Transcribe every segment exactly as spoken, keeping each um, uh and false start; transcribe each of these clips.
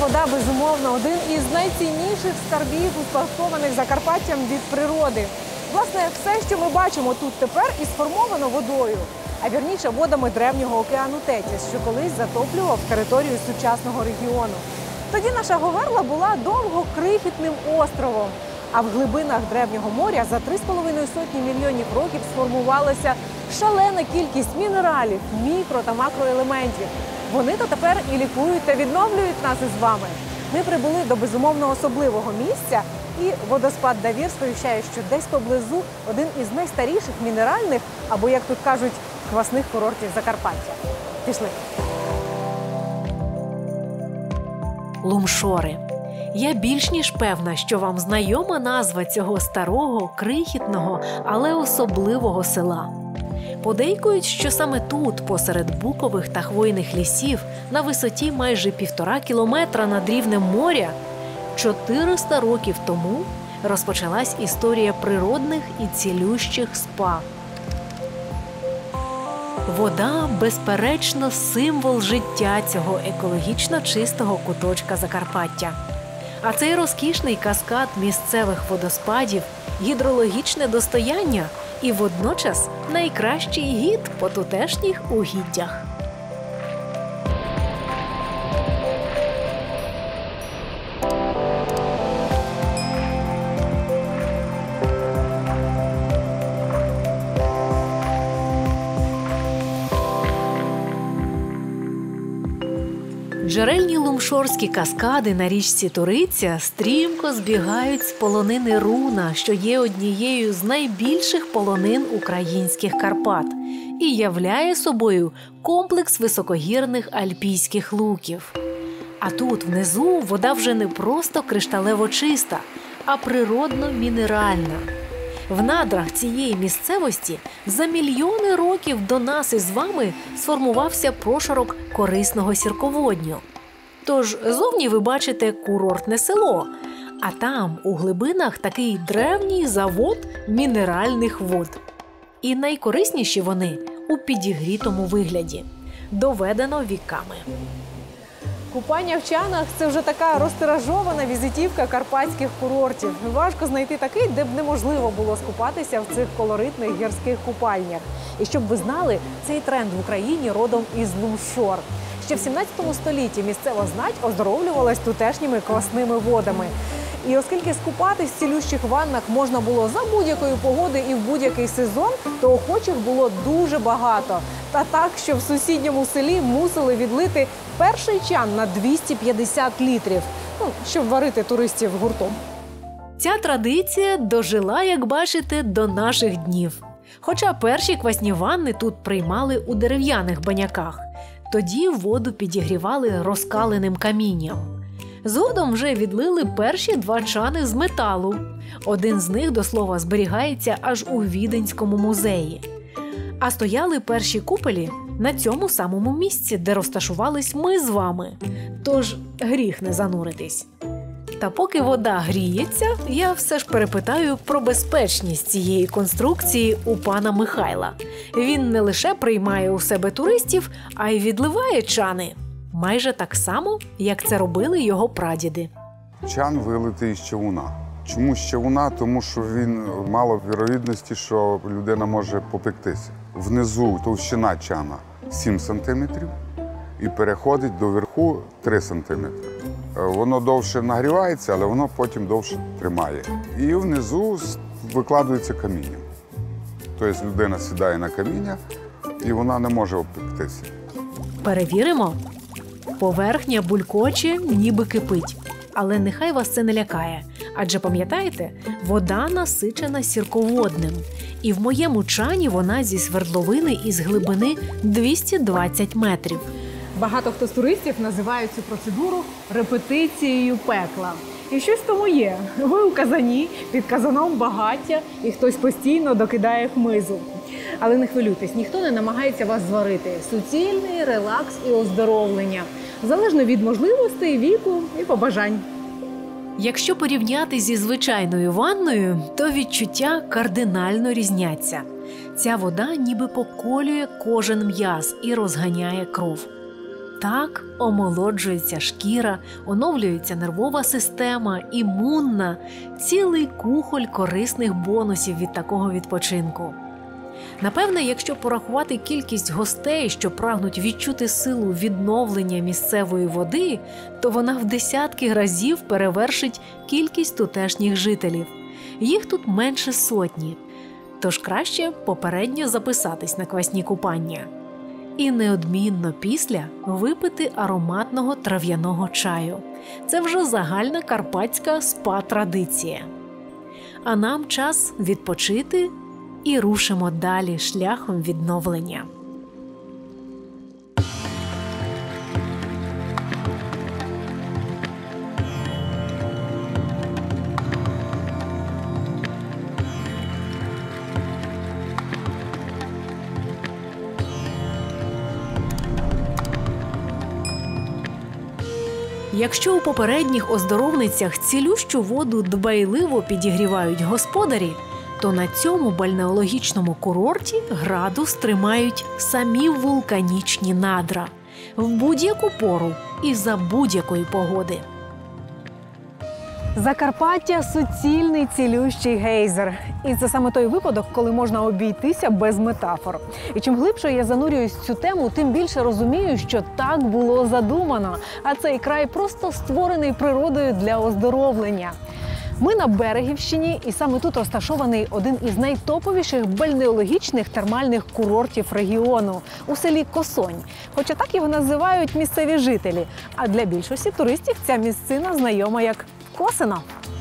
вода, безумовно, один із найцінніших скарбів, успадкованих Закарпаттям від природи. Власне, все, що ми бачимо тут тепер, і сформовано водою, а вірніше водами древнього океану Тетіс, що колись затоплював територію сучасного регіону. Тоді наша Говерла була довго крихітним островом, а в глибинах древнього моря за три з половиною сотні мільйонів років сформувалася шалена кількість мінералів, мікро- та макроелементів. Вони-то тепер і лікують та відновлюють нас із вами. Ми прибули до безумовно особливого місця, і водоспад Давір сповіщає, що десь поблизу один із найстаріших мінеральних, або, як тут кажуть, квасних курортів Закарпаття. Пішли. Лумшори. Я більш ніж певна, що вам знайома назва цього старого, крихітного, але особливого села. Подейкують, що саме тут, посеред букових та хвойних лісів, на висоті майже півтора кілометра над рівнем моря, чотириста років тому розпочалась історія природних і цілющих спа. Вода, безперечно, символ життя цього екологічно чистого куточка Закарпаття. А цей розкішний каскад місцевих водоспадів – гідрологічне достояння і водночас найкращий гід по тутешніх угіддях. Джерельні лумшорські каскади на річці Туриця стрімко збігають з полонини Руна, що є однією з найбільших полонин українських Карпат і являє собою комплекс високогірних альпійських луків. А тут внизу вода вже не просто кришталево чиста, а природно-мінеральна. В надрах цієї місцевості за мільйони років до нас із вами сформувався прошарок корисного сірководню. Тож зовні ви бачите курортне село, а там у глибинах такий древній завод мінеральних вод. І найкорисніші вони у підігрітому вигляді. Доведено віками. Купання в чанах – це вже така розтиражована візитівка карпатських курортів. Важко знайти такий, де б неможливо було скупатися в цих колоритних гірських купальнях. І щоб ви знали, цей тренд в Україні родом із Лумшор. Ще в сімнадцятому столітті місцева знать оздоровлювалась тутешніми квасними водами. І оскільки скупатись в цілющих ваннах можна було за будь-якої погоди і в будь-який сезон, то охочих було дуже багато. Та так, що в сусідньому селі мусили відлити перший чан на двісті п'ятдесят літрів, ну, щоб варити туристів гуртом. Ця традиція дожила, як бачите, до наших днів. Хоча перші квасні ванни тут приймали у дерев'яних баняках. Тоді воду підігрівали розкаленим камінням. Згодом вже відлили перші два чани з металу. Один з них, до слова, зберігається аж у Віденському музеї. А стояли перші купелі на цьому самому місці, де розташувались ми з вами. Тож гріх не зануритись. Та поки вода гріється, я все ж перепитаю про безпечність цієї конструкції у пана Михайла. Він не лише приймає у себе туристів, а й відливає чани. Майже так само, як це робили його прадіди. Чан вилитий з човуна. Чому з човуна? Тому що він мало вірогідності, що людина може попектися. Внизу товщина чана сім сантиметрів і переходить до верху три сантиметри. Воно довше нагрівається, але воно потім довше тримає. І внизу викладується каміння. Тобто людина сідає на каміння і вона не може опектися. Перевіримо. Поверхня булькоче, ніби кипить. Але нехай вас це не лякає. Адже, пам'ятаєте, вода насичена сірководним. І в моєму чані вона зі свердловини із глибини двісті двадцять метрів. Багато хто з туристів називають цю процедуру репетицією пекла. І щось в тому є. Ви у казані, під казаном багаття, і хтось постійно докидає хмизу. Але не хвилюйтесь, ніхто не намагається вас зварити. Суцільний релакс і оздоровлення. Залежно від можливостей, віку і побажань. Якщо порівняти зі звичайною ванною, то відчуття кардинально різняться. Ця вода ніби поколює кожен м'яз і розганяє кров. Так омолоджується шкіра, оновлюється нервова система, імунна, цілий кухоль корисних бонусів від такого відпочинку. Напевне, якщо порахувати кількість гостей, що прагнуть відчути силу відновлення місцевої води, то вона в десятки разів перевершить кількість тутешніх жителів. Їх тут менше сотні, тож краще попередньо записатись на квасні купання. І неодмінно після випити ароматного трав'яного чаю. Це вже загальна карпатська спа-традиція. А нам час відпочити і рушимо далі шляхом відновлення. Якщо у попередніх оздоровницях цілющу воду дбайливо підігрівають господарі, то на цьому бальнеологічному курорті градус тримають самі вулканічні надра в будь-яку пору і за будь-якої погоди. Закарпаття – суцільний цілющий гейзер. І це саме той випадок, коли можна обійтися без метафор. І чим глибше я занурююсь в цю тему, тим більше розумію, що так було задумано. А цей край просто створений природою для оздоровлення. Ми на Берегівщині, і саме тут розташований один із найтоповіших бальнеологічних термальних курортів регіону – у селі Косонь. Хоча так його називають місцеві жителі. А для більшості туристів ця місцина знайома як Косино.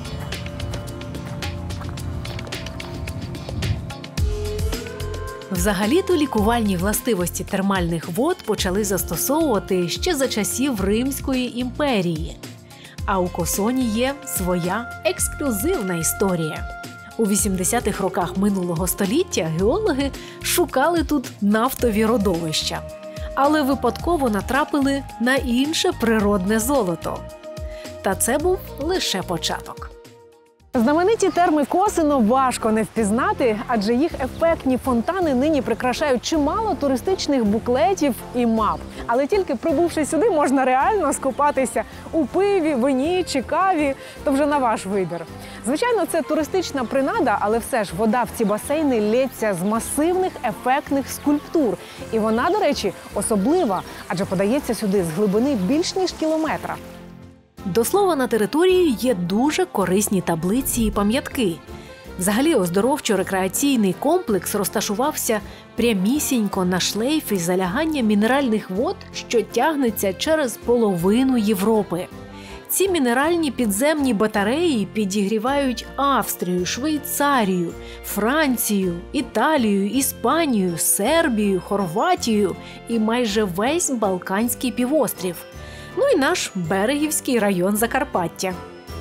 Взагалі-то лікувальні властивості термальних вод почали застосовувати ще за часів Римської імперії. А у Косоні є своя ексклюзивна історія. У вісімдесятих роках минулого століття геологи шукали тут нафтові родовища, але випадково натрапили на інше природне золото. Та це був лише початок. Знамениті терми Косино важко не впізнати, адже їх ефектні фонтани нині прикрашають чимало туристичних буклетів і мап. Але тільки прибувши сюди, можна реально скупатися у пиві, вині чи каві, то вже на ваш вибір. Звичайно, це туристична принада, але все ж вода в ці басейни лється з масивних ефектних скульптур. І вона, до речі, особлива, адже подається сюди з глибини більш ніж кілометра. До слова, на території є дуже корисні таблиці і пам'ятки. Взагалі, оздоровчо-рекреаційний комплекс розташувався прямісінько на шлейфі залягання мінеральних вод, що тягнеться через половину Європи. Ці мінеральні підземні батареї підігрівають Австрію, Швейцарію, Францію, Італію, Іспанію, Сербію, Хорватію і майже весь Балканський півострів. Ну і наш Берегівський район Закарпаття.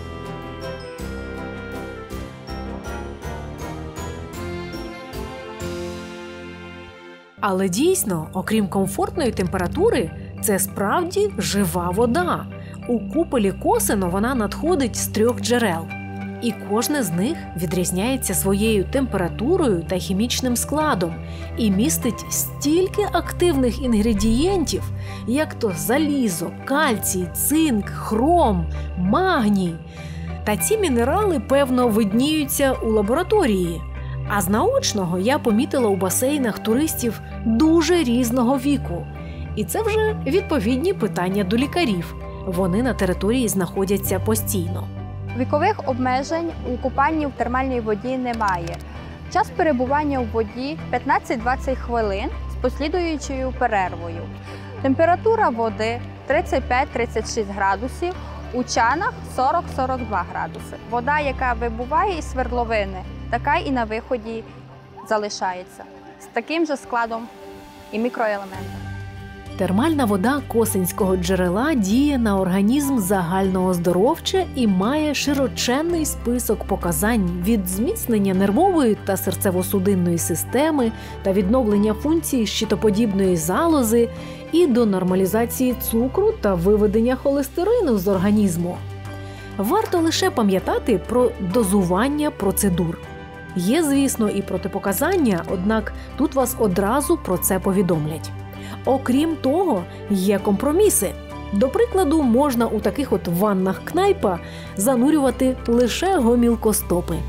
Але дійсно, окрім комфортної температури, це справді жива вода. У куполі Косино вона надходить з трьох джерел. І кожне з них відрізняється своєю температурою та хімічним складом і містить стільки активних інгредієнтів, як то залізо, кальцій, цинк, хром, магній. Та ці мінерали, певно, видніються у лабораторії. А з наочного я помітила у басейнах туристів дуже різного віку. І це вже відповідні питання до лікарів. Вони на території знаходяться постійно. Вікових обмежень у купанні в термальній воді немає. Час перебування у воді п'ятнадцять-двадцять хвилин з послідуючою перервою. Температура води тридцять п'ять - тридцять шість градусів, у чанах сорок-сорок два градуси. Вода, яка вибуває із свердловини, така і на виході залишається з таким же складом і мікроелементами. Термальна вода Косинського джерела діє на організм загальнооздоровче і має широченний список показань від зміцнення нервової та серцево-судинної системи та відновлення функцій щитоподібної залози і до нормалізації цукру та виведення холестерину з організму. Варто лише пам'ятати про дозування процедур. Є, звісно, і протипоказання, однак тут вас одразу про це повідомлять. Окрім того, є компроміси. До прикладу, можна у таких от ваннах кнайпа занурювати лише гомілкостопи.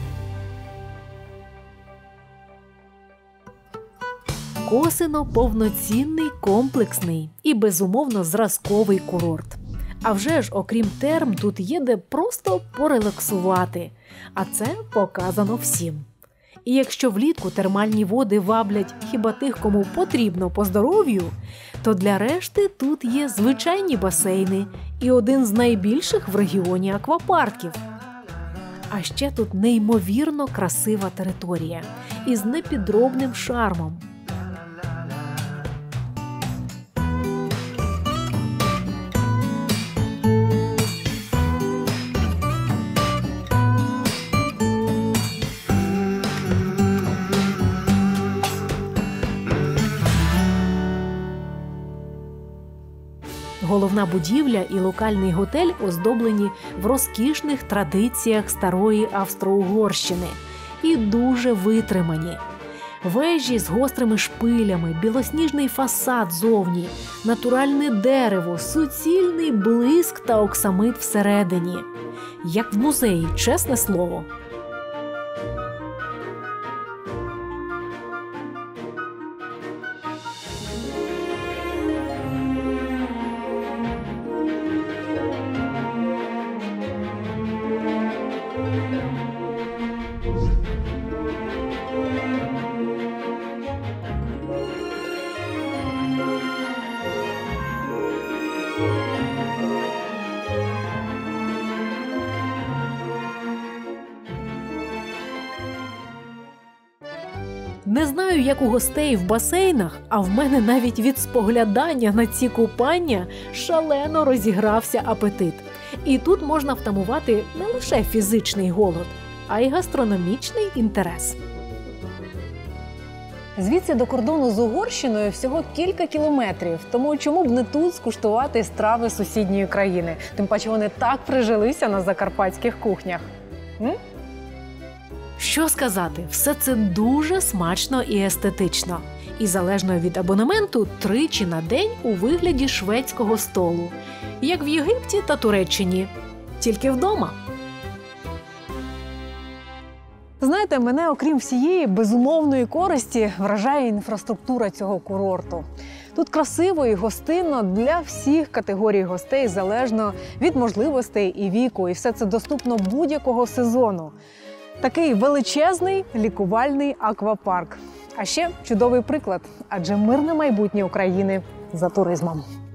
Косино – повноцінний, комплексний і, безумовно, зразковий курорт. А вже ж, окрім терм, тут є де просто порелаксувати. А це показано всім. І якщо влітку термальні води ваблять хіба тих, кому потрібно по здоров'ю, то для решти тут є звичайні басейни і один з найбільших в регіоні аквапарків. А ще тут неймовірно красива територія із непідробним шармом. Головна будівля і локальний готель оздоблені в розкішних традиціях старої Австро-Угорщини і дуже витримані. Вежі з гострими шпилями, білосніжний фасад зовні, натуральне дерево, суцільний блиск та оксамит всередині. Як в музеї, чесне слово. Не знаю, як у гостей в басейнах, а в мене навіть від споглядання на ці купання шалено розігрався апетит. І тут можна втамувати не лише фізичний голод, а й гастрономічний інтерес. Звідси до кордону з Угорщиною всього кілька кілометрів, тому чому б не тут скуштувати страви сусідньої країни? Тим паче вони так прижилися на закарпатських кухнях. М? Що сказати, все це дуже смачно і естетично. І залежно від абонементу, тричі на день у вигляді шведського столу. Як в Єгипті та Туреччині. Тільки вдома. Знаєте, мене, окрім всієї безумовної користі, вражає інфраструктура цього курорту. Тут красиво і гостинно для всіх категорій гостей, залежно від можливостей і віку. І все це доступно будь-якого сезону. Такий величезний лікувальний аквапарк. А ще чудовий приклад, адже мирне майбутнє України за туризмом.